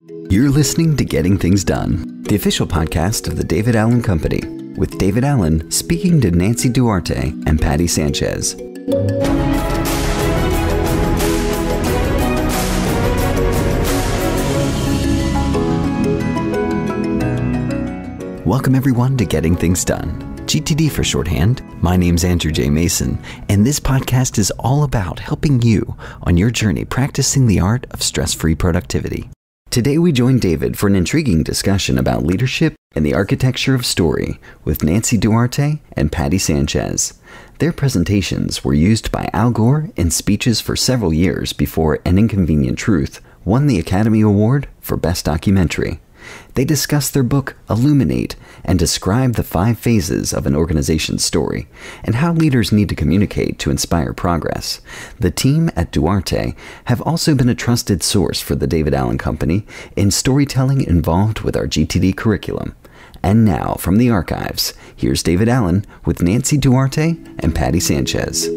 You're listening to Getting Things Done, the official podcast of the David Allen Company, with David Allen speaking to Nancy Duarte and Patti Sanchez. Welcome everyone to Getting Things Done, GTD for shorthand. My name's Andrew J. Mason, and this podcast is all about helping you on your journey practicing the art of stress-free productivity. Today we join David for an intriguing discussion about leadership and the architecture of story with Nancy Duarte and Patti Sanchez. Their presentations were used by Al Gore in speeches for several years before An Inconvenient Truth won the Academy Award for Best Documentary. They discuss their book, Illuminate, and describe the 5 phases of an organization's story and how leaders need to communicate to inspire progress. The team at Duarte have also been a trusted source for the David Allen Company in storytelling involved with our GTD curriculum. And now, from the archives, here's David Allen with Nancy Duarte and Patti Sanchez.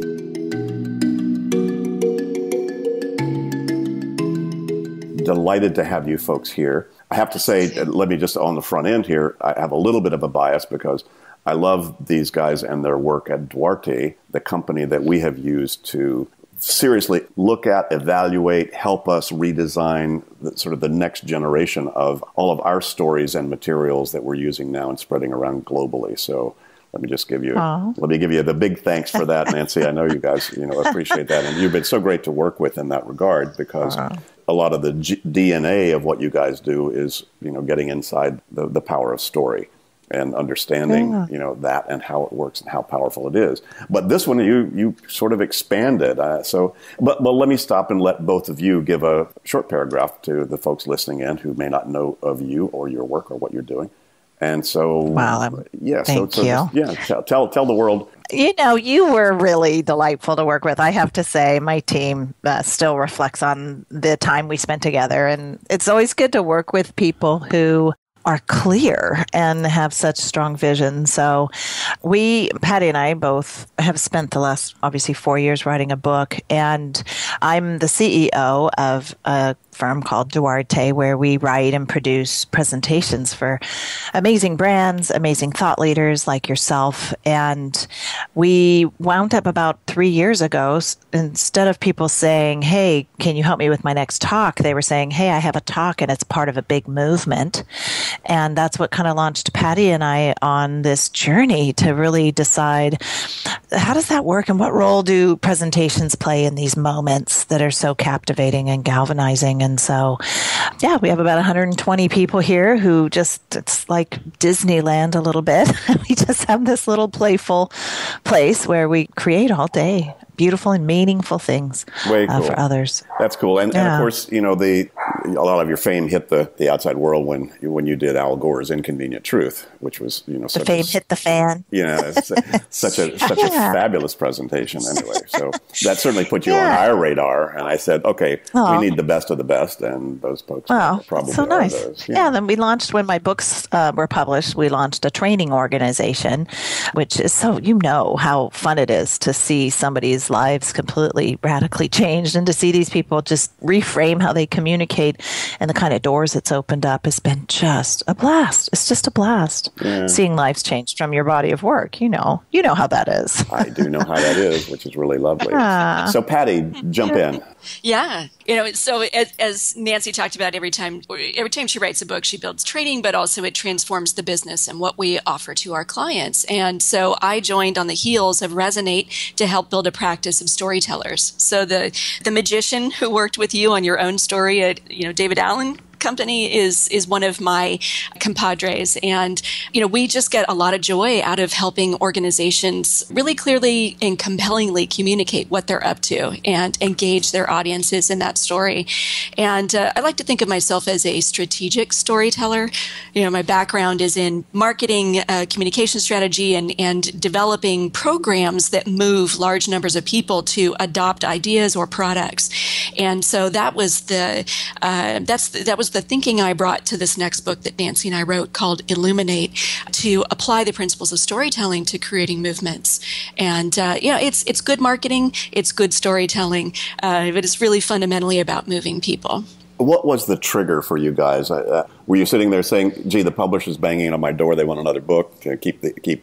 Delighted to have you folks here. I have to say, let me just on the front end here, I have a little bit of a bias because I love these guys and their work at Duarte, the company that we have used to seriously look at, evaluate, help us redesign sort of the next generation of all of our stories and materials that we're using now and spreading around globally. So let me just give you the big thanks for that, Nancy. I know you guys, appreciate that. And you've been so great to work with in that regard because a lot of the DNA of what you guys do is, getting inside the power of story and understanding, that and how it works and how powerful it is. But this one, you sort of expanded. But let me stop and let both of you give a short paragraph to the folks listening in who may not know of you or your work or what you're doing. And so, thank you. Tell the world. You were really delightful to work with. I have to say, my team still reflects on the time we spent together. And it's always good to work with people who are clear and have such strong vision. So Patti and I both have spent the last, obviously, 4 years writing a book. And I'm the CEO of a firm called Duarte, where we write and produce presentations for amazing brands, amazing thought leaders like yourself. And we wound up about 3 years ago, instead of people saying, hey, can you help me with my next talk? They were saying, hey, I have a talk and it's part of a big movement. And that's what kind of launched Patti and I on this journey to really decide, how does that work and what role do presentations play in these moments that are so captivating and galvanizing? And so, we have about 120 people here who it's like Disneyland a little bit. We just have this little playful place where we create all day beautiful and meaningful things for others. That's cool. And of course, a lot of your fame hit the outside world when you did Al Gore's Inconvenient Truth, which was, the fame hit the fan. Such a fabulous presentation anyway. So that certainly put you on our radar. And I said, okay, we need the best of the best. And those folks probably so nice. Are those. Yeah, then we launched, when my books were published, we launched a training organization, which is how fun it is to see somebody's lives completely radically changed and to see these people just reframe how they communicate and the kind of doors it's opened up has been just a blast. It's just a blast seeing lives changed from your body of work. You know how that is. I do know how that is, which is really lovely. So Patti, jump in. Yeah. So as Nancy talked about, every time she writes a book, she builds training, but also it transforms the business and what we offer to our clients. And so I joined on the heels of Resonate to help build a practice of storytellers. So the magician who worked with you on your own story at, David Allen Company is one of my compadres. And, we just get a lot of joy out of helping organizations really clearly and compellingly communicate what they're up to and engage their audiences in that story. And I like to think of myself as a strategic storyteller. My background is in marketing, communication strategy, and developing programs that move large numbers of people to adopt ideas or products. And so that was the thinking I brought to this next book that Nancy and I wrote called Illuminate, to apply the principles of storytelling to creating movements. And it's good marketing, it's good storytelling, but it's really fundamentally about moving people. What was the trigger for you guys? Were you sitting there saying, "Gee, the publisher's banging on my door. They want another book. Keep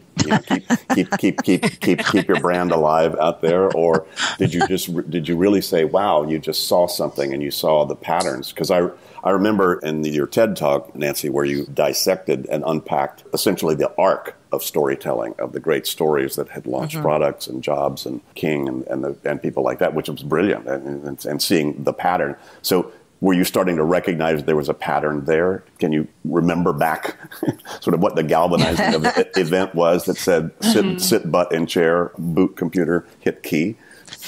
your brand alive out there"? Or did you really say, "Wow, you just saw something and you saw the patterns"? Because I remember in your TED Talk, Nancy, where you dissected and unpacked essentially the arc of storytelling, of the great stories that had launched products and Jobs and King and people like that, which was brilliant, and seeing the pattern. So were you starting to recognize there was a pattern there? Can you remember back sort of what the galvanizing of the event was that said, sit butt in chair, boot computer, hit key?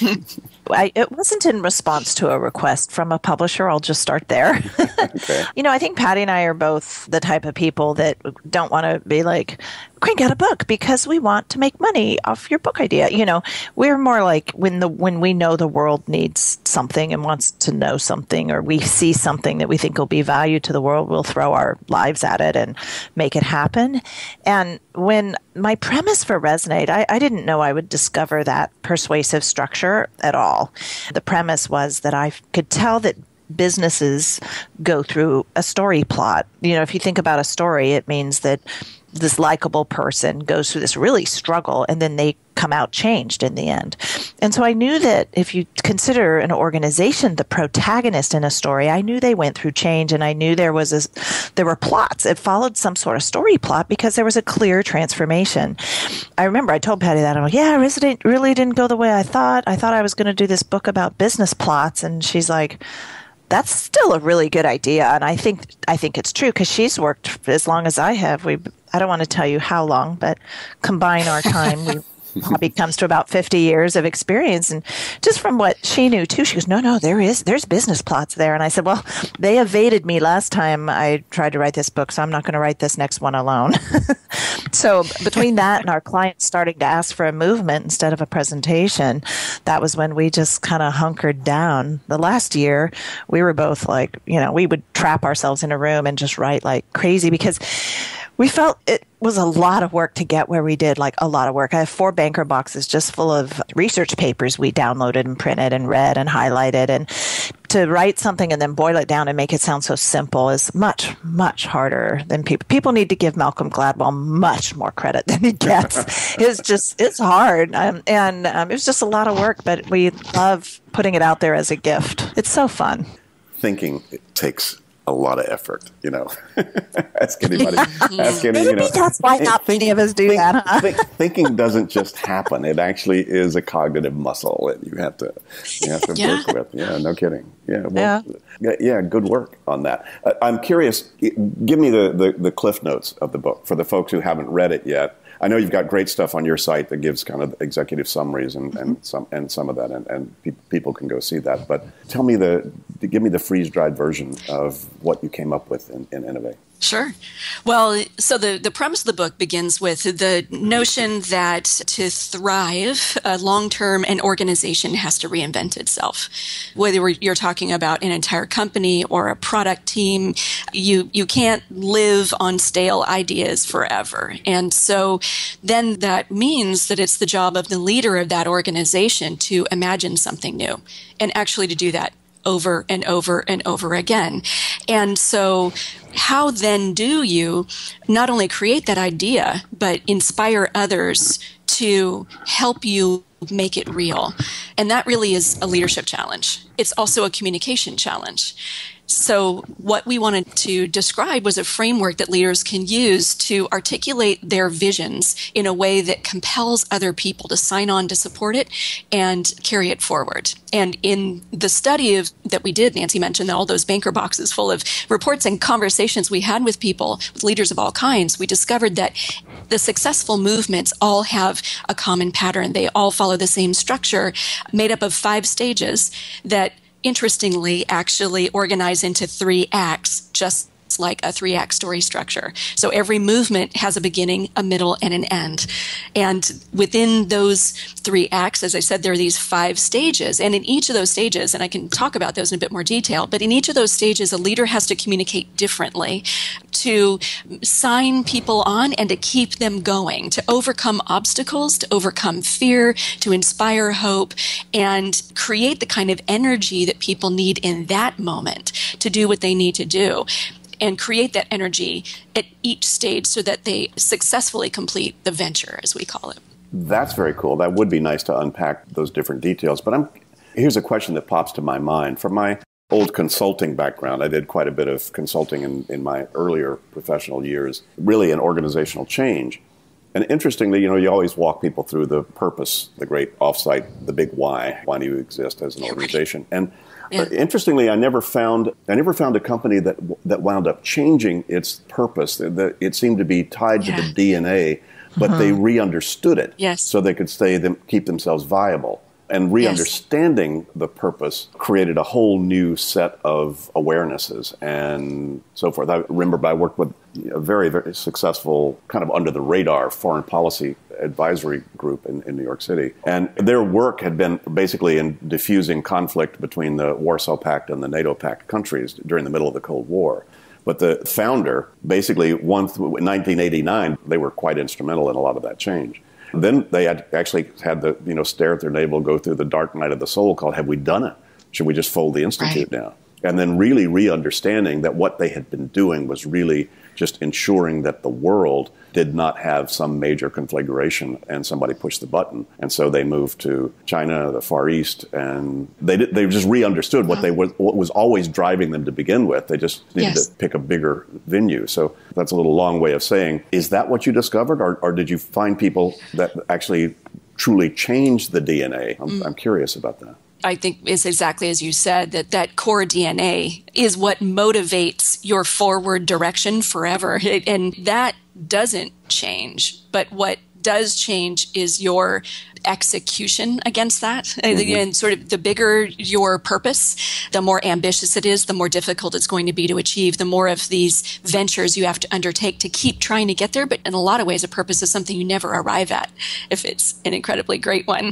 It wasn't in response to a request from a publisher. I'll just start there. Okay. I think Patti and I are both the type of people that don't want to be like, crank out a book because we want to make money off your book idea. We're more like when we know the world needs something and wants to know something, or we see something that we think will be value to the world, we'll throw our lives at it and make it happen. And when my premise for Resonate, I didn't know I would discover that persuasive structure at all. The premise was that I could tell that businesses go through a story plot. If you think about a story, it means that this likable person goes through this really struggle and then they come out changed in the end. And so I knew that if you consider an organization the protagonist in a story, I knew they went through change, and I knew there were plots. It followed some sort of story plot because there was a clear transformation. I remember I told Patti that. I'm like, yeah, Resident really didn't go the way I thought. I thought I was going to do this book about business plots. And she's like, that's still a really good idea. And I think it's true because she's worked as long as I have. I don't want to tell you how long, but combine our time, we probably comes to about 50 years of experience. And just from what she knew too, she goes, no, there's business plots there. And I said, well, they evaded me last time I tried to write this book, so I'm not going to write this next one alone. So between that and our clients starting to ask for a movement instead of a presentation, that was when we just kind of hunkered down. The last year, we were both like, we would trap ourselves in a room and just write like crazy because we felt it was a lot of work to get where we did, like a lot of work. I have 4 banker boxes just full of research papers we downloaded and printed and read and highlighted. And to write something and then boil it down and make it sound so simple is much, much harder than people need to give Malcolm Gladwell much more credit than he gets. It's hard. It was just a lot of work, but we love putting it out there as a gift. It's so fun. Thinking it takes a lot of effort, Ask anybody. Maybe that's why not many of us do that. Huh? Thinking doesn't just happen. It actually is a cognitive muscle that you have to work with. Yeah, no kidding. Yeah, well, yeah, good work on that. I'm curious. Give me the cliff notes of the book for the folks who haven't read it yet. I know you've got great stuff on your site that gives kind of executive summaries and some of that, and people can go see that. But give me the freeze-dried version of what you came up with in Innovate. Sure. Well, so the premise of the book begins with the notion that to thrive long-term, an organization has to reinvent itself. Whether you're talking about an entire company or a product team, you can't live on stale ideas forever. And so then that means that it's the job of the leader of that organization to imagine something new and actually to do that over and over and over again. And so how then do you not only create that idea, but inspire others to help you make it real? And that really is a leadership challenge. It's also a communication challenge. So what we wanted to describe was a framework that leaders can use to articulate their visions in a way that compels other people to sign on to support it and carry it forward. And in the study that we did, Nancy mentioned all those banker boxes full of reports and conversations we had with people, with leaders of all kinds, we discovered that the successful movements all have a common pattern. They all follow the same structure made up of 5 stages that interestingly actually organize into 3 acts, just just like a 3-act story structure. So every movement has a beginning, a middle, and an end. And within those 3 acts, as I said, there are these 5 stages. And in each of those stages, and I can talk about those in a bit more detail, but in each of those stages, a leader has to communicate differently to sign people on and to keep them going, to overcome obstacles, to overcome fear, to inspire hope, and create the kind of energy that people need in that moment to do what they need to do, and create that energy at each stage so that they successfully complete the venture, as we call it. That's very cool. That would be nice to unpack those different details. But here's a question that pops to my mind. From my old consulting background, I did quite a bit of consulting in my earlier professional years, really in organizational change. And interestingly, you always walk people through the purpose, the great offsite, the big why. Why do you exist as an organization? And interestingly, I never found a company that wound up changing its purpose. It seemed to be tied to the DNA, but they re-understood it so they could keep themselves viable. And re-understanding the purpose created a whole new set of awarenesses and so forth. I remember I worked with a very, very successful kind of under-the-radar foreign policy advisory group in New York City. And their work had been basically in diffusing conflict between the Warsaw Pact and the NATO Pact countries during the middle of the Cold War. But the founder, basically, in 1989, they were quite instrumental in a lot of that change. Then they actually had the stare at their navel, go through the dark night of the soul called, have we done it? Should we just fold the Institute now? And then really re-understanding that what they had been doing was really just ensuring that the world did not have some major conflagration and somebody pushed the button. And so they moved to China, the Far East, and they just re-understood what was always driving them to begin with. They just needed to pick a bigger venue. So that's a little long way of saying, is that what you discovered? Or did you find people that actually truly changed the DNA? I'm curious about that. I think it's exactly as you said, that core DNA is what motivates your forward direction forever. And that doesn't change. But what does change is your execution against that. And sort of the bigger your purpose, the more ambitious it is, the more difficult it's going to be to achieve, the more of these ventures you have to undertake to keep trying to get there. But in a lot of ways, a purpose is something you never arrive at if it's an incredibly great one,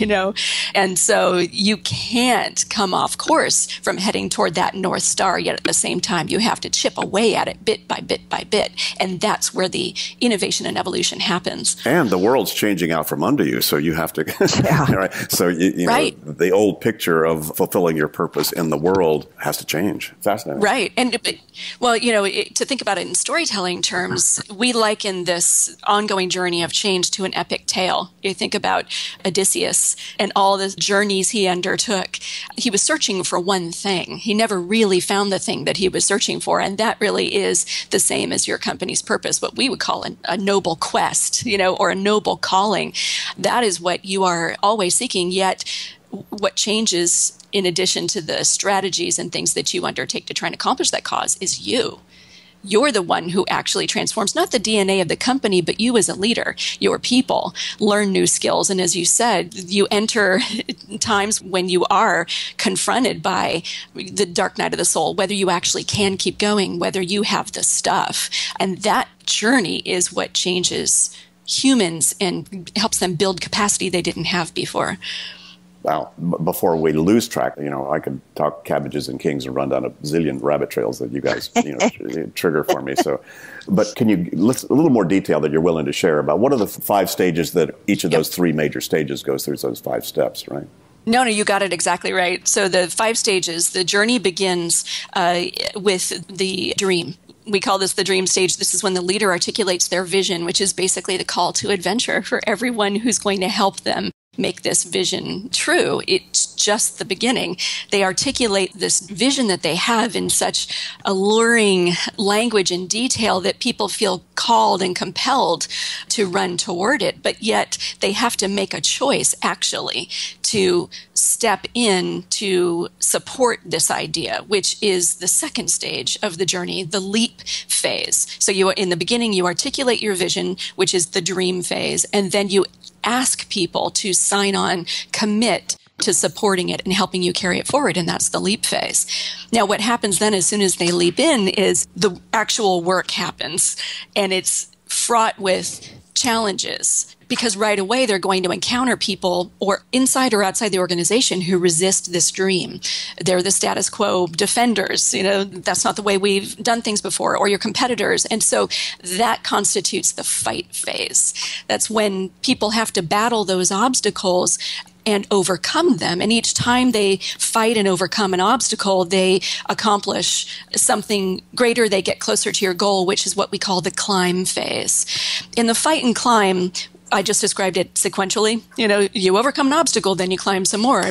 And so you can't come off course from heading toward that North Star, yet at the same time, you have to chip away at it bit by bit by bit. And that's where the innovation and evolution happens. And the world's changing out from under you, so you have to, right? So you know, the old picture of fulfilling your purpose in the world has to change. Fascinating. Right. And well, to think about it in storytelling terms, we liken this ongoing journey of change to an epic tale. You think about Odysseus and all the journeys he undertook. He was searching for one thing. He never really found the thing that he was searching for. And that really is the same as your company's purpose, what we would call a noble quest, or a noble calling. That is what you are always seeking. Yet what changes, in addition to the strategies and things that you undertake to try and accomplish that cause, is you. You're the one who actually transforms, not the DNA of the company, but you as a leader. Your people learn new skills. And as you said, you enter times when you are confronted by the dark night of the soul, whether you actually can keep going, whether you have the stuff. And that journey is what changes humans and helps them build capacity they didn't have before. Wow. Before we lose track, I could talk cabbages and kings and run down a zillion rabbit trails that you guys, trigger for me. So, but can you, a little more detail that you're willing to share about what are the 5 stages that each of those 3 major stages goes through, those 5 steps, right? No, you got it exactly right. So the 5 stages, the journey begins with the dream. We call this the dream stage. This is when the leader articulates their vision, which is basically the call to adventure for everyone who's going to help them make this vision true. It's just the beginning. They articulate this vision that they have in such alluring language and detail that people feel called and compelled to run toward it. But yet they have to make a choice, actually, to step in to support this idea, which is the second stage of the journey, the leap phase. So in the beginning, you articulate your vision, which is the dream phase, and then you ask people to sign on, commit to supporting it and helping you carry it forward. And that's the leap phase. Now, what happens then as soon as they leap in is the actual work happens, and it's fraught with challenges, because right away they're going to encounter people or inside or outside the organization who resist this dream. They're the status quo defenders. That's not the way we've done things before, or your competitors. And so that constitutes the fight phase. That's when people have to battle those obstacles and overcome them. And each time they fight and overcome an obstacle, they accomplish something greater. They get closer to your goal, which is what we call the climb phase. In the fight and climb, I just described it sequentially. You overcome an obstacle, then you climb some more.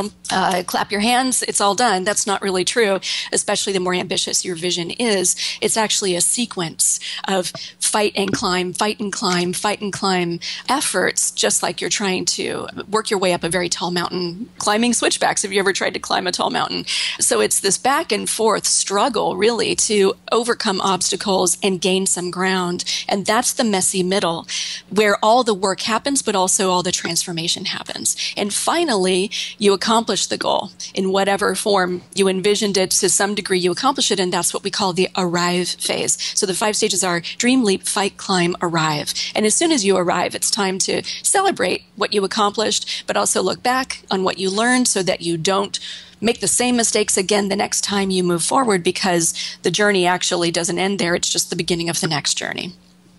Clap your hands, it's all done. That's not really true, especially the more ambitious your vision is. It's actually a sequence of fight and climb, fight and climb, fight and climb efforts, just like you're trying to work your way up a very tall mountain, climbing switchbacks. Have you ever tried to climb a tall mountain? So it's this back and forth struggle, really, to overcome obstacles and gain some ground. And that's the messy middle, where all the work happens, but also all the transformation happens. And finally, you accomplish the goal in whatever form you envisioned it. To some degree, you accomplish it, and that's what we call the arrive phase. So the 5 stages are dream, leap, fight, climb, arrive. And as soon as you arrive, it's time to celebrate what you accomplished, but also look back on what you learned so that you don't make the same mistakes again the next time you move forward, because the journey actually doesn't end there. It's just the beginning of the next journey.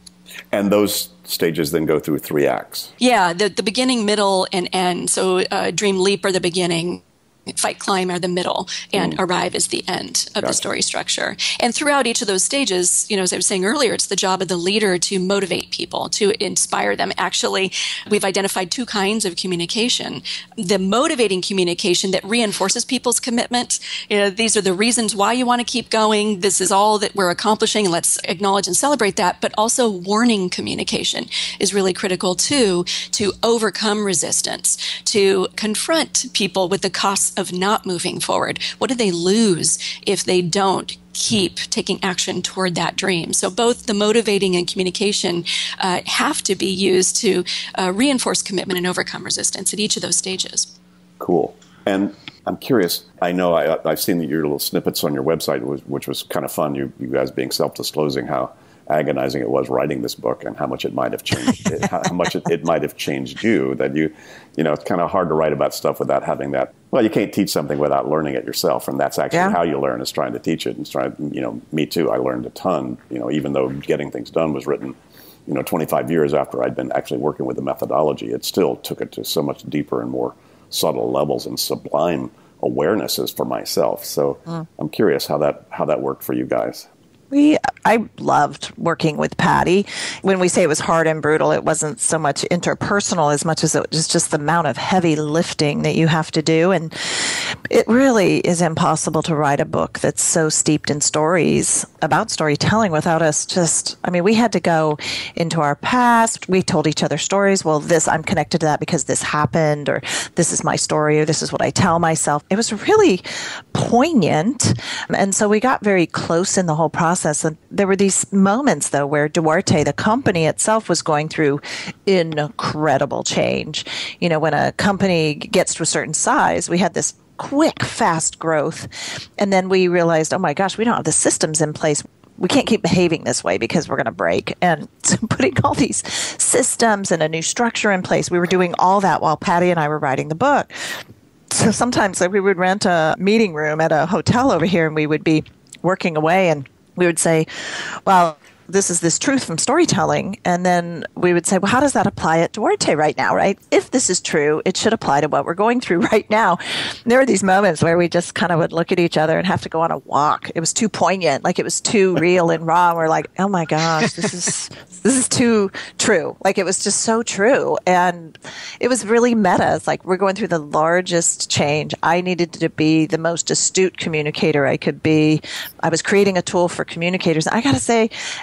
And those stages then go through 3 acts. Yeah, the beginning, middle, and end. So dream, leap are the beginning. Fight, climb are the middle, and arrive is the end of the story structure. And throughout each of those stages, as I was saying earlier, it's the job of the leader to motivate people, to inspire them. Actually, we've identified 2 kinds of communication. The motivating communication that reinforces people's commitment. These are the reasons why you want to keep going. This is all that we're accomplishing, and let's acknowledge and celebrate that. But also warning communication is really critical too, to overcome resistance, to confront people with the costs of not moving forward. What do they lose if they don't keep taking action toward that dream? So both the motivating and communication have to be used to reinforce commitment and overcome resistance at each of those stages. Cool. And I'm curious, I know I've seen your little snippets on your website, which was kind of fun, you guys being self-disclosing how agonizing it was writing this book and how much it might have changed how much it might have changed you, that it's kind of hard to write about stuff without having that. Well, you can't teach something without learning it yourself, and that's actually how you learn, is trying to teach it. And me too, I learned a ton, even though Getting Things Done was written 25 years after I'd been actually working with the methodology. It still took it to so much deeper and more subtle levels and sublime awarenesses for myself. So I'm curious how that worked for you guys. I loved working with Patti. When we say it was hard and brutal, it wasn't so much interpersonal as much as it was just the amount of heavy lifting that you have to do. And it really is impossible to write a book that's so steeped in stories about storytelling without us we had to go into our past. We told each other stories. Well, I'm connected to that because this happened, or this is my story, or this is what I tell myself. It was really poignant. And so we got very close in the whole process. And there were these moments, though, where Duarte, the company itself, was going through incredible change. When a company gets to a certain size, we had this quick, fast growth. And then we realized, oh my gosh, we don't have the systems in place. We can't keep behaving this way because we're going to break. And so putting all these systems and a new structure in place, we were doing all that while Patti and I were writing the book. So sometimes we would rent a meeting room at a hotel over here, and we would be working away, and we would say, well, this is this truth from storytelling. And then we would say, well, how does that apply at Duarte right now, right? If this is true, it should apply to what we're going through right now. And there were these moments where we just kind of would look at each other and have to go on a walk. It was too poignant, like it was too real and raw. We're like, oh my gosh, this is too true. Like it was just so true. And it was really meta. It's like we're going through the largest change. I needed to be the most astute communicator I could be. I was creating a tool for communicators. I got to say,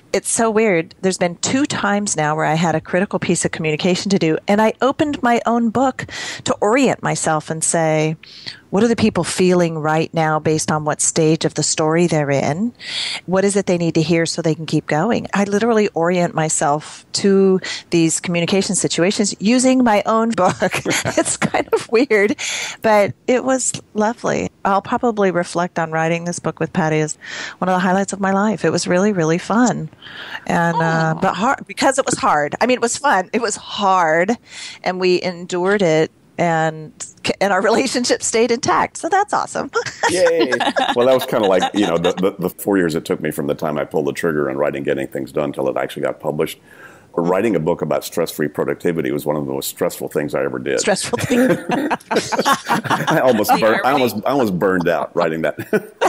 It's so weird. There's been 2 times now where I had a critical piece of communication to do, and I opened my own book to orient myself and say, what are the people feeling right now based on what stage of the story they're in? What is it they need to hear so they can keep going? I literally orient myself to these communication situations using my own book. It's kind of weird, but it was lovely. I'll probably reflect on writing this book with Patti as one of the highlights of my life. It was really, really fun. And but hard, because it was hard. I mean, it was fun. It was hard, and we endured it. And our relationship stayed intact. So that's awesome. Yay. Well, that was kind of like, the 4 years it took me from the time I pulled the trigger on writing Getting Things Done till it actually got published. Writing a book about stress-free productivity was one of the most stressful things I ever did. Stressful thing. I almost burned out writing that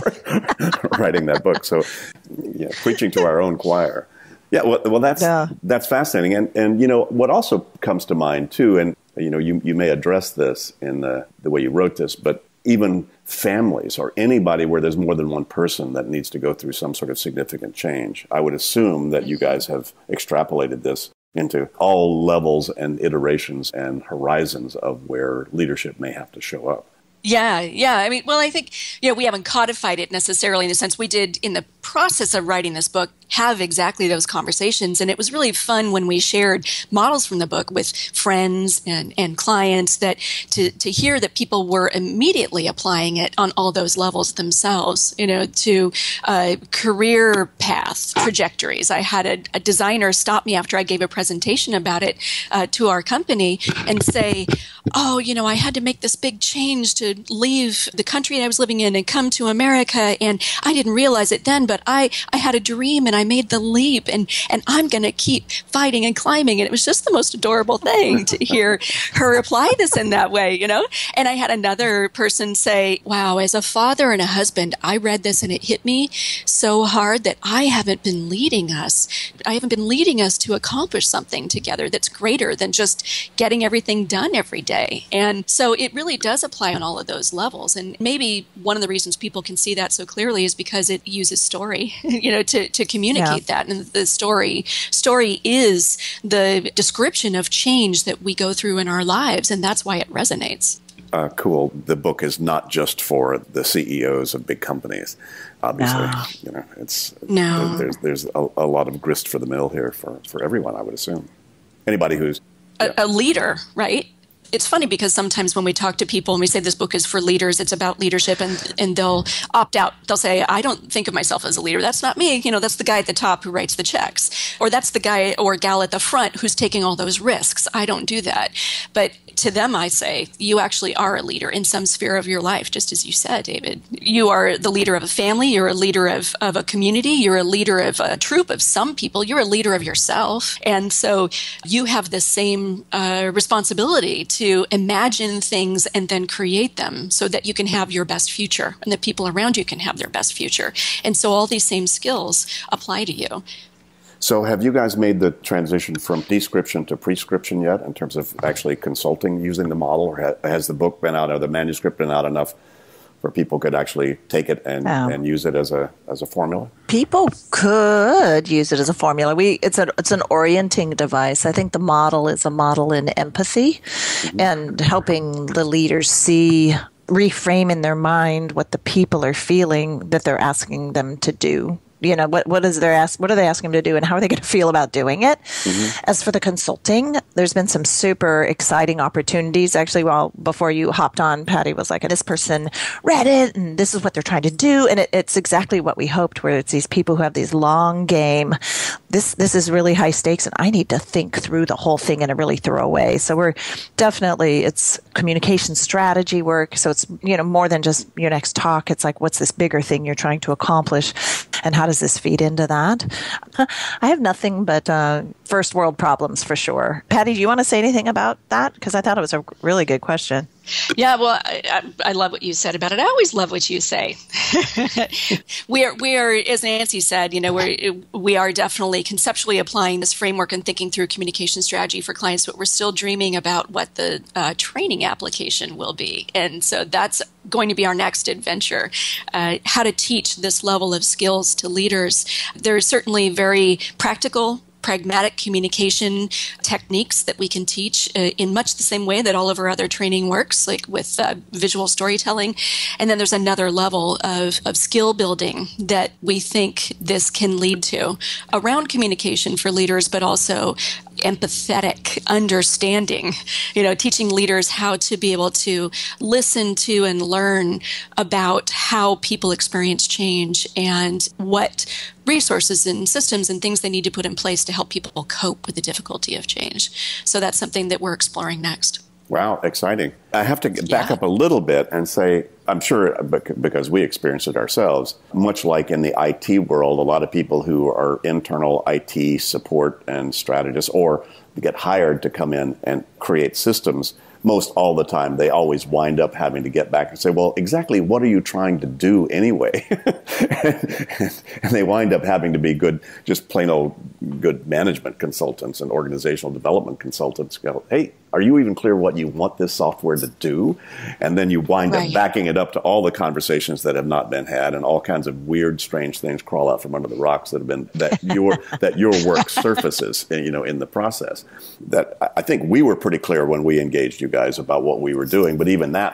book. So, yeah, preaching to our own choir. Yeah, well, that's fascinating. And what also comes to mind too, and you may address this in the way you wrote this, but even families or anybody where there's more than one person that needs to go through some sort of significant change. I would assume that you guys have extrapolated this into all levels and iterations and horizons of where leadership may have to show up. Yeah. I mean, well, I think, we haven't codified it necessarily in the sense we did in the process of writing this book have exactly those conversations. And it was really fun when we shared models from the book with friends and clients that to hear that people were immediately applying it on all those levels themselves, to career path trajectories. I had a designer stop me after I gave a presentation about it to our company and say, I had to make this big change to leave the country I was living in and come to America. And I didn't realize it then, but I had a dream and I made the leap and I'm going to keep fighting and climbing. And it was just the most adorable thing to hear her apply this in that way, And I had another person say, wow, as a father and a husband, I read this and it hit me so hard that I haven't been leading us. I haven't been leading us to accomplish something together that's greater than just getting everything done every day. And so it really does apply on all of those levels. And maybe one of the reasons people can see that so clearly is because it uses story, to communicate that. And the story is the description of change that we go through in our lives. And that's why it resonates. Cool. The book is not just for the CEOs of big companies. Obviously, there's a lot of grist for the mill here for everyone, I would assume. Anybody who's a leader, right? It's funny because sometimes when we talk to people and we say this book is for leaders, it's about leadership, and they'll opt out. They'll say, I don't think of myself as a leader. That's not me. That's the guy at the top who writes the checks. Or that's the guy or gal at the front who's taking all those risks. I don't do that. But to them, I say, you actually are a leader in some sphere of your life, just as you said, David. You are the leader of a family. You're a leader of a community. You're a leader of a troop of some people. You're a leader of yourself. And so you have the same responsibility to imagine things and then create them so that you can have your best future and the people around you can have their best future. And so all these same skills apply to you. So have you guys made the transition from description to prescription yet in terms of actually consulting using the model? Or has the book been out or the manuscript been out enough where people could actually take it and use it as a formula? People could use it as a formula. It's an orienting device. I think the model is a model in empathy and helping the leaders reframe in their mind what the people are feeling that they're asking them to do. What are they asking them to do and how are they going to feel about doing it? As for the consulting, there's been some super exciting opportunities. Actually, before you hopped on, Patti was like, this person read it and this is what they're trying to do. And it's exactly what we hoped, where it's these people who have these long game. This is really high stakes and I need to think through the whole thing in a really thorough way. So it's communication strategy work. So it's, more than just your next talk. It's like, what's this bigger thing you're trying to accomplish? And how does this feed into that? I have nothing but first world problems for sure. Patti, do you want to say anything about that? Because I thought it was a really good question. Yeah, well, I love what you said about it. I always love what you say. we are, as Nancy said, we are definitely conceptually applying this framework and thinking through communication strategy for clients, but we're still dreaming about what the training application will be. And so that's going to be our next adventure. How to teach this level of skills to leaders. There's certainly very practical, pragmatic communication techniques that we can teach in much the same way that all of our other training works, like with visual storytelling. And then there's another level of skill building that we think this can lead to around communication for leaders, but also empathetic understanding, teaching leaders how to be able to listen to and learn about how people experience change and what resources and systems and things they need to put in place to help people cope with the difficulty of change. So that's something that we're exploring next. Wow, exciting. I have to back up a little bit and say, I'm sure because we experienced it ourselves, much like in the IT world, a lot of people who are internal IT support and strategists or get hired to come in and create systems, most all the time, they always wind up having to get back and say, well, exactly what are you trying to do anyway? And they wind up having to be good, just plain old good management consultants and organizational development consultants go, hey, are you even clear what you want this software to do? And then you wind up backing it up to all the conversations that have not been had, and all kinds of weird, strange things crawl out from under the rocks that your work surfaces, in the process. That I think we were pretty clear when we engaged you guys about what we were doing, but even that,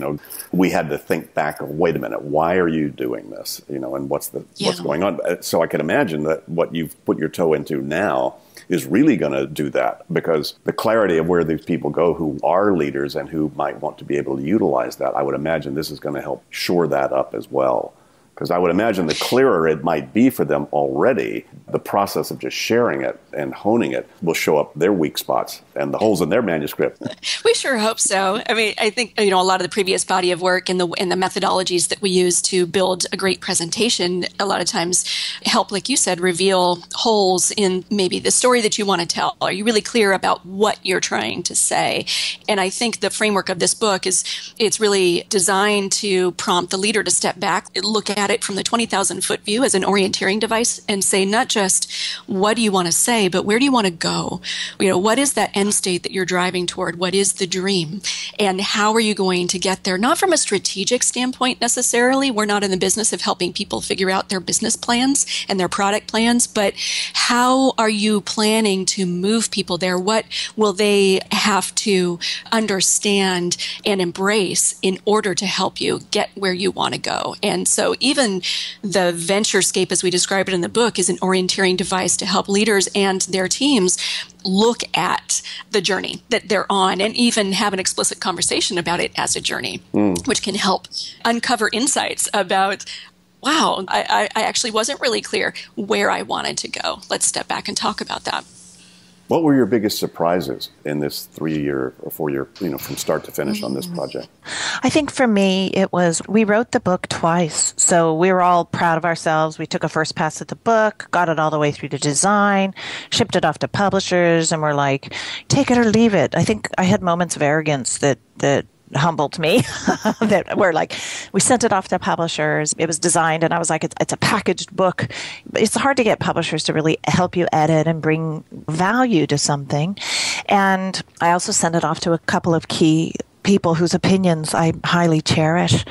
we had to think back. Wait a minute, why are you doing this? And what's going on? So I can imagine that what you've put your toe into now is really going to do that, because the clarity of where these people go who are leaders and who might want to be able to utilize that, I would imagine this is going to help shore that up as well. Because I would imagine the clearer it might be for them already, the process of just sharing it and honing it will show up their weak spots and the holes in their manuscript. We sure hope so. I mean, I think, a lot of the previous body of work and the methodologies that we use to build a great presentation a lot of times help, like you said, reveal holes in maybe the story that you want to tell. Are you really clear about what you're trying to say? And I think the framework of this book it's really designed to prompt the leader to step back, look at it from the 20,000-foot view as an orienteering device and say, not just what do you want to say, but where do you want to go? What is that end state that you're driving toward? What is the dream? And how are you going to get there? Not from a strategic standpoint necessarily. We're not in the business of helping people figure out their business plans and their product plans, but how are you planning to move people there? What will they have to understand and embrace in order to help you get where you want to go? And so even the VentureScape, as we describe it in the book, is an orienteering device to help leaders and their teams look at the journey that they're on and even have an explicit conversation about it as a journey, which can help uncover insights about, wow, I actually wasn't really clear where I wanted to go. Let's step back and talk about that. What were your biggest surprises in this 3-year or 4-year, from start to finish on this project? I think for me, we wrote the book twice. So we were all proud of ourselves. We took a first pass at the book, got it all the way through to design, shipped it off to publishers, and we're like, take it or leave it. I think I had moments of arrogance that humbled me that we're like, we sent it off to publishers. It was designed, and I was like, it's a packaged book. It's hard to get publishers to really help you edit and bring value to something. And I also sent it off to a couple of key people whose opinions I highly cherish.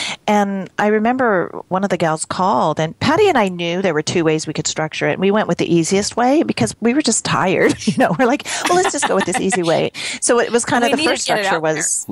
And I remember one of the gals called, and Patti and I knew there were two ways we could structure it. And we went with the easiest way because we were just tired. We're like, well, let's just go with this easy way. So it was kind of the first structure was,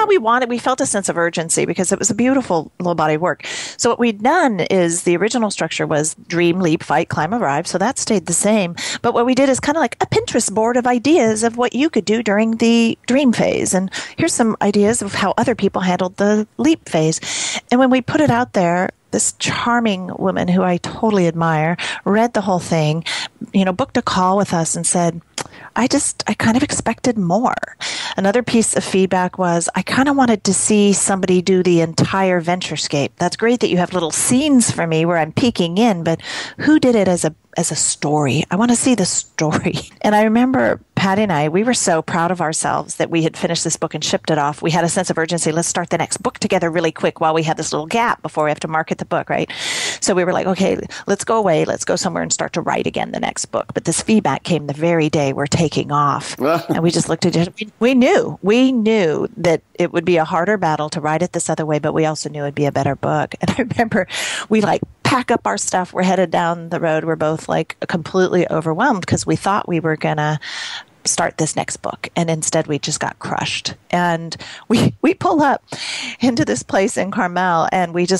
we felt a sense of urgency because it was a beautiful little body of work. So what we'd done is the original structure was dream, leap, fight, climb, arrive. So that stayed the same. But what we did is kind of like a Pinterest board of ideas of what you could do during the dream phase. And here's some ideas of how other people handled the leap phase. And when we put it out there, this charming woman who I totally admire read the whole thing, booked a call with us and said, I kind of expected more. Another piece of feedback was, I kind of wanted to see somebody do the entire VentureScape. That's great that you have little scenes for me where I'm peeking in, but who did it as a story? I want to see the story. And I remember Patty and I, we were so proud of ourselves that we had finished this book and shipped it off. We had a sense of urgency. Let's start the next book together really quick while we had this little gap before we have to market the book, right? So we were like, okay, let's go away. Let's go somewhere and start to write again the next book. But this feedback came the very day we're taking off. And we just looked at it. We knew that it would be a harder battle to write it this other way, but we also knew it'd be a better book. And I remember we pack up our stuff. We're headed down the road. We're both completely overwhelmed because we thought we were going to start this next book. And instead we just got crushed. And we pull up into this place in Carmel and we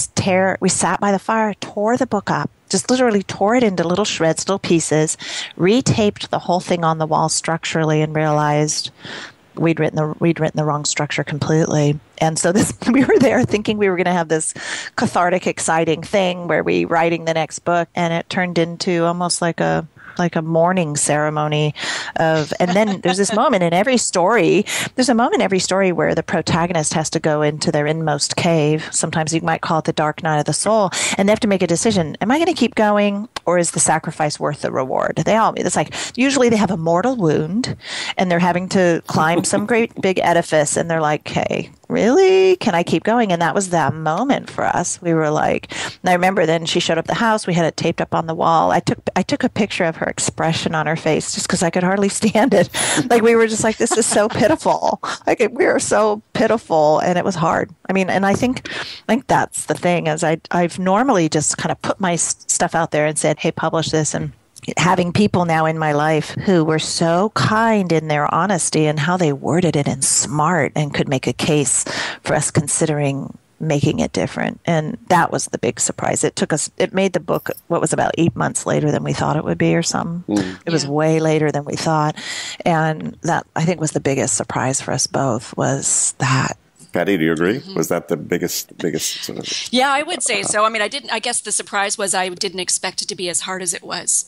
sat by the fire, tore the book up, just literally tore it into little shreds, little pieces, retaped the whole thing on the wall structurally and realized we'd written the wrong structure completely. And so we were there thinking we were going to have this cathartic, exciting thing where we writing the next book, and it turned into almost like a mourning ceremony and then there's this moment in every story. There's a moment in every story where the protagonist has to go into their inmost cave. Sometimes you might call it the dark night of the soul, and they have to make a decision. Am I going to keep going, or is the sacrifice worth the reward? Usually they have a mortal wound and they're having to climb some great big edifice, and they're like, hey, really? Can I keep going? And that was that moment for us. We were like, and I remember then she showed up at the house. We had it taped up on the wall. I took a picture of her expression on her face just because I could hardly stand it. We were just like, this is so pitiful. We are so pitiful, and it was hard. And I think that's the thing is I've normally just kind of put my stuff out there and said, hey, publish this, and having people now in my life who were so kind in their honesty and how they worded it and smart and could make a case for us considering making it different. And that was the big surprise. It made the book, what was about 8 months later than we thought it would be or something. It was way later than we thought. And that, I think, was the biggest surprise for us both, was that. Patti, do you agree? Was that the biggest sort of? Yeah, I would say so. I guess the surprise was I didn't expect it to be as hard as it was,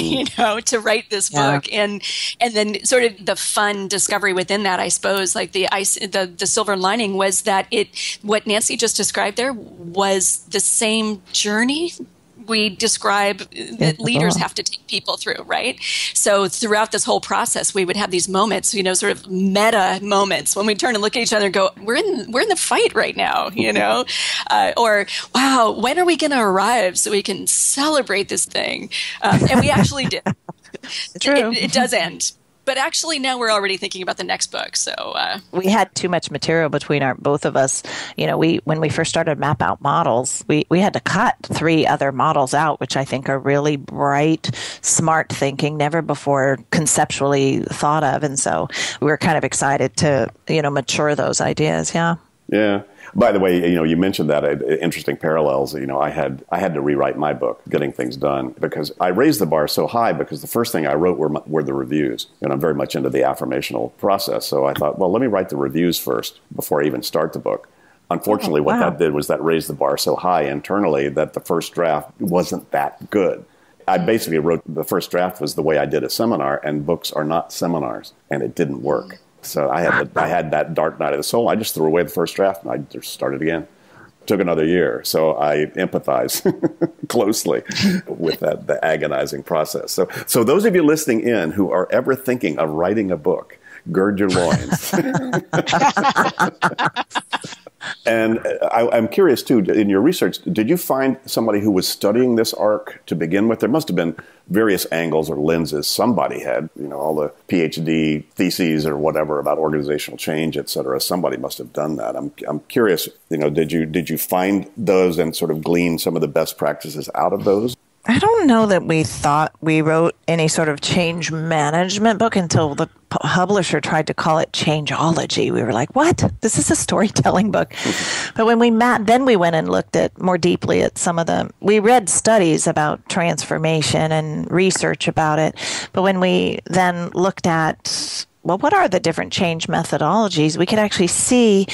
to write this book. And then sort of the fun discovery within that, I suppose, the silver lining was that what Nancy just described there was the same journey we describe that leaders have to take people through, right? So throughout this whole process, we would have these moments, sort of meta moments when we turn and look at each other and go, we're in the fight right now, or wow, when are we going to arrive so we can celebrate this thing? And we actually did. True. It does end. But actually, now we're already thinking about the next book. So we had too much material between both of us. When we first started Map Out Models, we had to cut 3 other models out, which I think are really bright, smart thinking, never before conceptually thought of. And so we were kind of excited to, mature those ideas. Yeah. Yeah. By the way, you mentioned that interesting parallels. I had to rewrite my book, Getting Things Done, because I raised the bar so high because the first thing I wrote were the reviews, and I'm very much into the affirmational process. So I thought, well, let me write the reviews first before I even start the book. Unfortunately, what that did was that raised the bar so high internally that the first draft wasn't that good. I basically wrote the first draft was the way I did a seminar, and books are not seminars, and it didn't work. So I had that dark night of the soul. I just threw away the first draft and I just started again. Took another year. So I empathize closely with the agonizing process. So those of you listening in who are ever thinking of writing a book, gird your loins. And I'm curious, too, in your research, did you find somebody who was studying this arc to begin with? There must have been various angles or lenses somebody had, all the PhD theses or whatever about organizational change, et cetera. Somebody must have done that. I'm curious, did you find those and sort of glean some of the best practices out of those? I don't know that we thought we wrote any sort of change management book until the publisher tried to call it Changeology. We were like, what? This is a storytelling book. But when we met, then we went and looked at more deeply at some of we read studies about transformation and research about it. But when we then looked at, well, what are the different change methodologies? We could actually see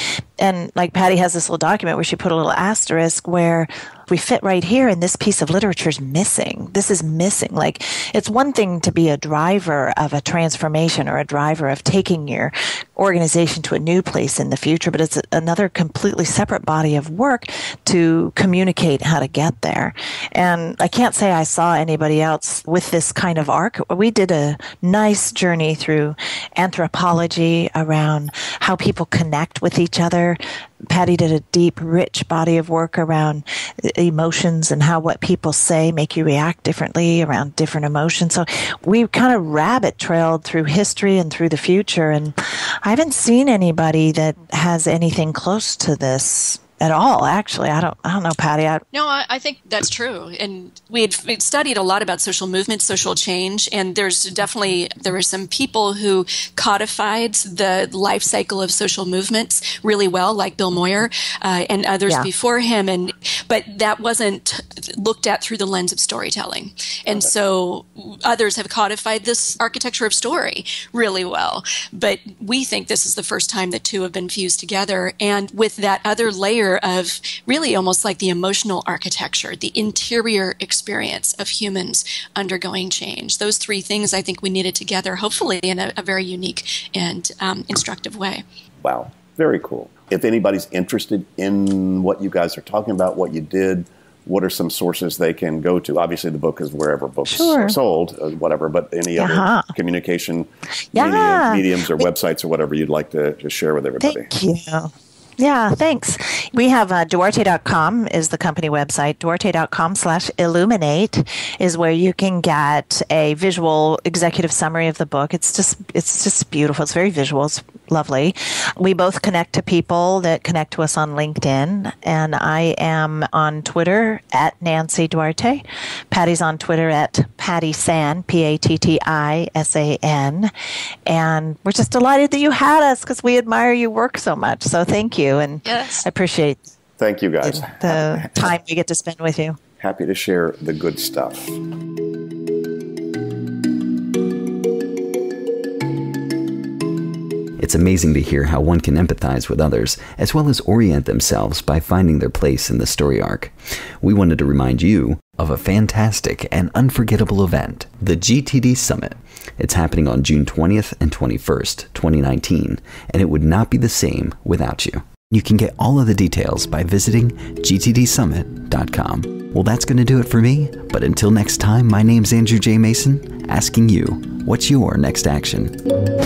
And like Patti has this little document where she put a little asterisk where we fit right here and this piece of literature is missing. This is missing. Like, it's one thing to be a driver of a transformation or a driver of taking your organization to a new place in the future, but it's another completely separate body of work to communicate how to get there. And I can't say I saw anybody else with this kind of arc. We did a nice journey through anthropology around how people connect with each other. Patti did a deep, rich body of work around emotions and how what people say make you react differently around different emotions. So we kind of rabbit trailed through history and through the future. And I haven't seen anybody that has anything close to this at all, actually. I don't know, Patti. No, I think that's true. And we'd studied a lot about social movement, social change, and there were some people who codified the life cycle of social movements really well, like Bill Moyer and others before him. But that wasn't looked at through the lens of storytelling. And so others have codified this architecture of story really well. But we think this is the first time that two have been fused together. And with that other layer of really almost like the emotional architecture, the interior experience of humans undergoing change. Those three things I think we needed together, hopefully in a very unique and instructive way. Wow. Very cool. If anybody's interested in what you guys are talking about, what you did, what are some sources they can go to? Obviously, the book is wherever books are sold, whatever, but any other communication mediums or websites or whatever you'd like to share with everybody. Thank you. Yeah, thanks. We have Duarte.com is the company website. Duarte.com/Illuminate is where you can get a visual executive summary of the book. It's just beautiful. It's very visual. It's lovely. We both connect to people that connect to us on LinkedIn, and I am on Twitter at Nancy Duarte. Patti's on Twitter at Patti San, PattiSan, and we're just delighted that you had us because we admire your work so much. So thank you, and I appreciate thank you guys the time we get to spend with you. Happy to share the good stuff. It's amazing to hear how one can empathize with others, as well as orient themselves by finding their place in the story arc. We wanted to remind you of a fantastic and unforgettable event, the GTD Summit. It's happening on June 20th and 21st, 2019, and it would not be the same without you. You can get all of the details by visiting gtdsummit.com. Well, that's going to do it for me, but until next time, my name's Andrew J. Mason, asking you, what's your next action?